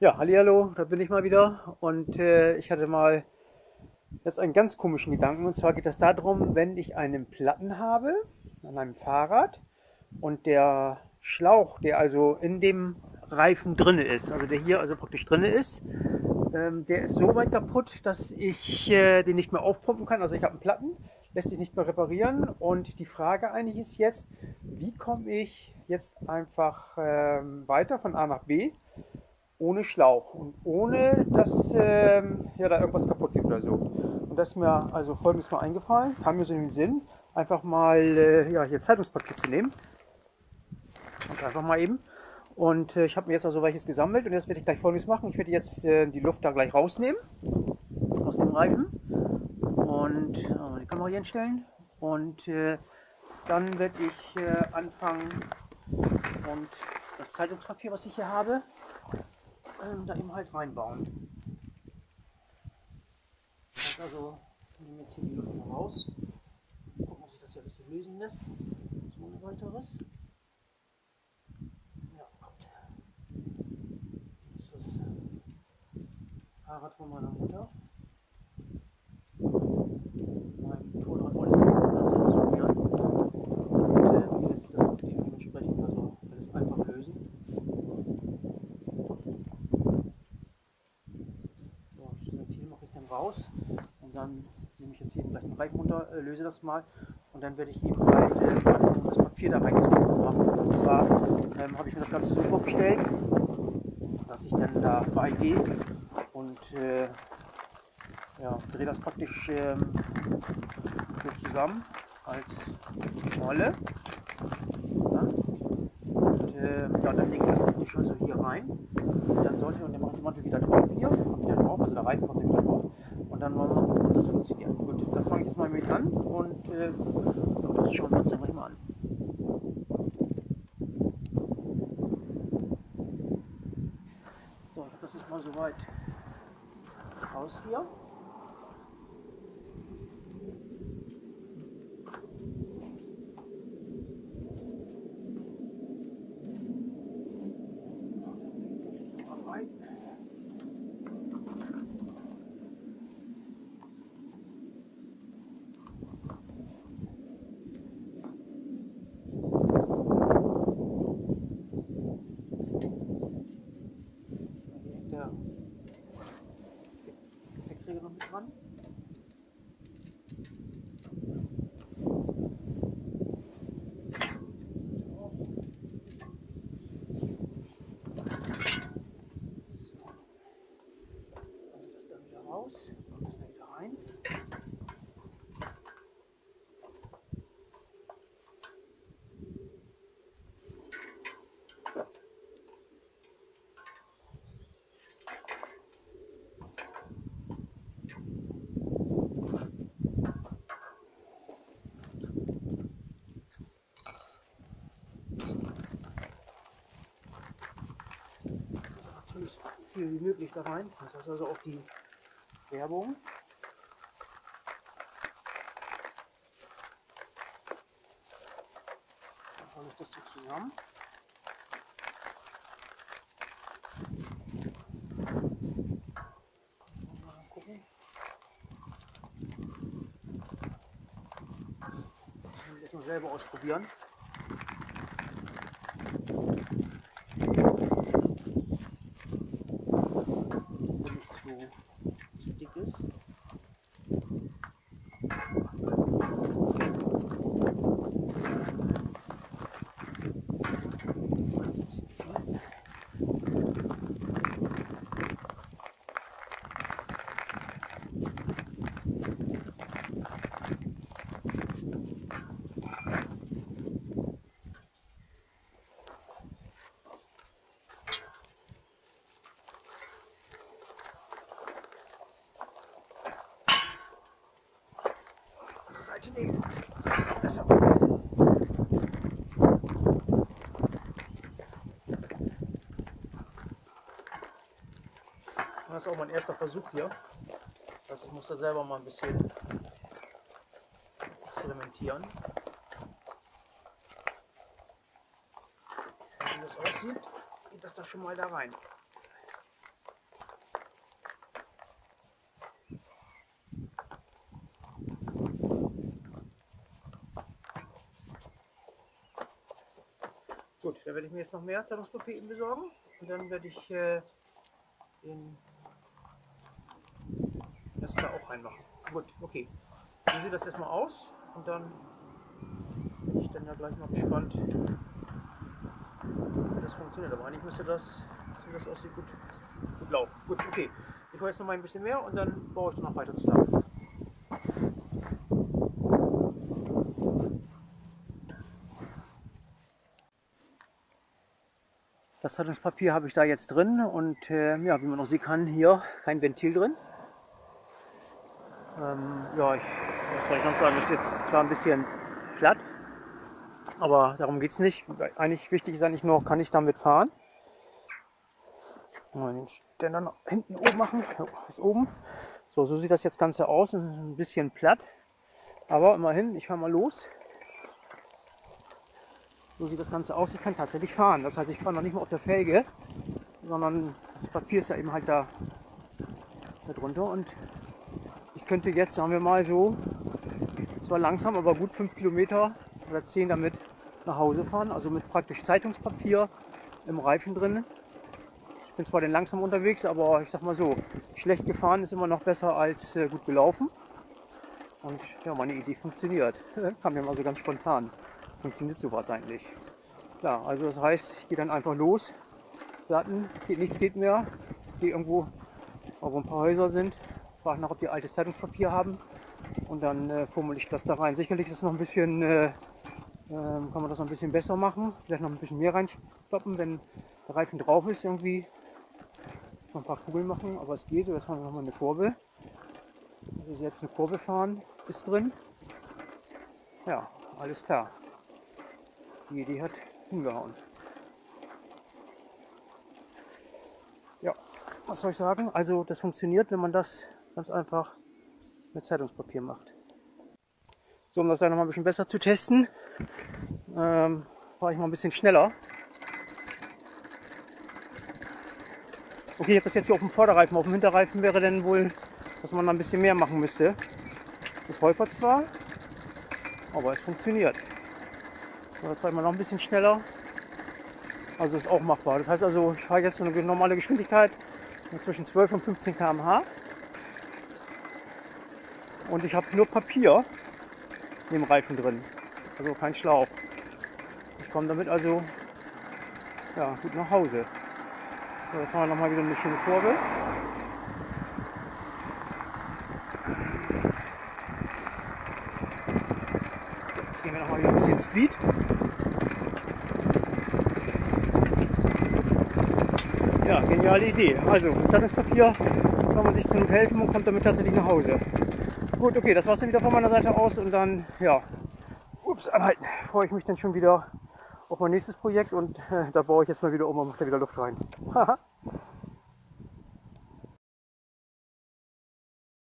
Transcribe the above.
Ja, hallihallo, da bin ich mal wieder und ich hatte mal jetzt einen ganz komischen Gedanken, und zwar geht es darum, wenn ich einen Platten habe an einem Fahrrad und der Schlauch, der also in dem Reifen drinne ist, also der hier also praktisch drinne ist, der ist so weit kaputt, dass ich den nicht mehr aufpumpen kann. Also ich habe einen Platten, lässt sich nicht mehr reparieren, und die Frage eigentlich ist jetzt, wie komme ich jetzt einfach weiter von A nach B ohne Schlauch und ohne, dass ja, da irgendwas kaputt geht oder so. Und das ist mir also folgendes mal eingefallen, kam mir so in den Sinn, einfach mal ja, hier Zeitungspapier zu nehmen. Und einfach mal eben. Und ich habe mir jetzt also welches gesammelt, und jetzt werde ich gleich folgendes machen. Ich werde jetzt die Luft da gleich rausnehmen aus dem Reifen und die Kamera hier hinstellen. Und dann werde ich anfangen und das Zeitungspapier, was ich hier habe, da eben halt reinbauen. Also, ich nehme jetzt hier die Luft mal raus. Gucken, ob sich das hier alles lösen lässt. So ohne weiteres. Ja, kommt. Das ist das Fahrrad von meiner Mutter. Mein Motorrad wollte ich jetzt nicht so ausprobieren. Und wie lässt sich das auch dementsprechend also alles einfach lösen. So, das Ventil mache ich dann raus. Und dann nehme ich jetzt hier gleich den Reifen runter, löse das mal. Und dann werde ich eben halt das Papier da reinzumachen. Und zwar habe ich mir das Ganze so vorgestellt, dass ich dann da beigehe und ja, drehe das praktisch so zusammen als Rolle. Ja. Und ja, dann lege ich das praktisch also hier rein. Und dann sollte, und dann mache ich den Mantel wieder drauf hier, wieder drauf, also der Reifen kommt dann wieder drauf. Und dann wollen wir mal gucken, ob das funktioniert. Gut, dann fange ich jetzt mal mit an und ja, das schauen wir uns dann gleich mal an. So, ich habe das jetzt mal soweit raus hier. Jetzt richtig mal rein. Hier hängt der Gepäckträger noch mit dran. Das da wieder raus, und das da wieder rein. Natürlich so viel wie möglich da rein. Das heißt also auch die Werbung. Dann rolle ich das so zusammen. Mal gucken. Ich will das mal selber ausprobieren. Dass der nicht zu dick ist. Ein bisschen viel. Andere Seite nehmen. Besser. Das ist auch mein erster Versuch hier. Das heißt, ich muss da selber mal ein bisschen experimentieren. Wie das aussieht, geht das da schon mal da rein. da werde ich mir jetzt noch mehr Zeitungspapier eben besorgen und dann werde ich das da auch reinmachen. Gut, okay. So sieht das erstmal aus und dann bin ich dann ja gleich mal gespannt, wie das funktioniert. Aber eigentlich müsste das, so wie das aussieht, gut laufen. Gut, okay. Ich hole jetzt noch mal ein bisschen mehr und dann baue ich dann noch weiter zusammen. Das Zeitungspapier habe ich da jetzt drin und ja, wie man noch sehen kann, hier kein Ventil drin. Ja, was soll ich noch sagen, das ist jetzt zwar ein bisschen platt, aber darum geht es nicht. Eigentlich wichtig ist eigentlich nur, kann ich damit fahren. Mal den Ständer nach hinten oben machen, ist oben. So sieht das jetzt Ganze aus, das ist ein bisschen platt, aber immerhin, ich fahre mal los. So sieht das Ganze aus, ich kann tatsächlich fahren. Das heißt, ich fahre noch nicht mal auf der Felge, sondern das Papier ist ja eben halt da drunter und ich könnte jetzt, sagen wir mal so, zwar langsam, aber gut 5 Kilometer oder 10 damit nach Hause fahren, also mit praktisch Zeitungspapier im Reifen drin. Ich bin zwar dann langsam unterwegs, aber ich sag mal so, schlecht gefahren ist immer noch besser als gut gelaufen. Und ja, meine Idee funktioniert. Kam mir mal so ganz spontan. Funktioniert sowas eigentlich. Ja, also das heißt, ich gehe dann einfach los. Platten, nichts geht mehr. Gehe irgendwo, wo ein paar Häuser sind. Frage nach, ob die altes Zeitungspapier haben. Und dann fummel ich das da rein. Sicherlich ist es noch ein bisschen, kann man das noch ein bisschen besser machen. Vielleicht noch ein bisschen mehr reinstoppen, wenn der Reifen drauf ist irgendwie. Noch ein paar Kugeln machen, aber es geht. Jetzt fahren wir nochmal eine Kurve. Also selbst eine Kurve fahren ist drin. Ja, alles klar. Die Idee hat hingehauen. Ja, was soll ich sagen? Also das funktioniert, wenn man das ganz einfach mit Zeitungspapier macht. So, um das dann noch mal ein bisschen besser zu testen, fahre ich mal ein bisschen schneller. Okay, ich habe das jetzt hier auf dem Vorderreifen. Auf dem Hinterreifen wäre dann wohl, dass man da ein bisschen mehr machen müsste. Das holpert zwar, aber es funktioniert. So, jetzt fahre ich mal noch ein bisschen schneller. Also ist auch machbar. Das heißt also, ich fahre jetzt so eine normale Geschwindigkeit zwischen 12 und 15 km/h. Und ich habe nur Papier in dem Reifen drin. Also kein Schlauch. Ich komme damit also ja, gut nach Hause. So, jetzt machen wir nochmal wieder eine schöne Kurve. Jetzt gehen wir nochmal wieder ein bisschen Speed. Ja, geniale Idee. Also mit Zeitungspapier kann man sich zu helfen und kommt damit tatsächlich nach Hause. Gut, okay, das war es dann wieder von meiner Seite aus und dann, ja, anhalten. Freue ich mich dann schon wieder auf mein nächstes Projekt und da baue ich jetzt mal wieder um und mache da wieder Luft rein. Haha.